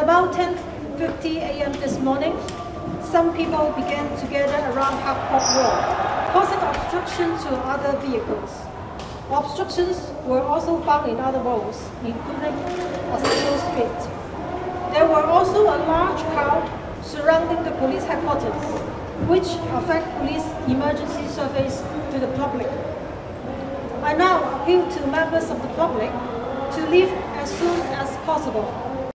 about 10:50 a.m. this morning, some people began to gather around Hardcourt Wall, causing obstruction to other vehicles. Obstructions were also found in other roads, including a single street. There were also a large crowd surrounding the police headquarters, which affect police emergency service to the public. I now appeal to members of the public to leave as soon as possible.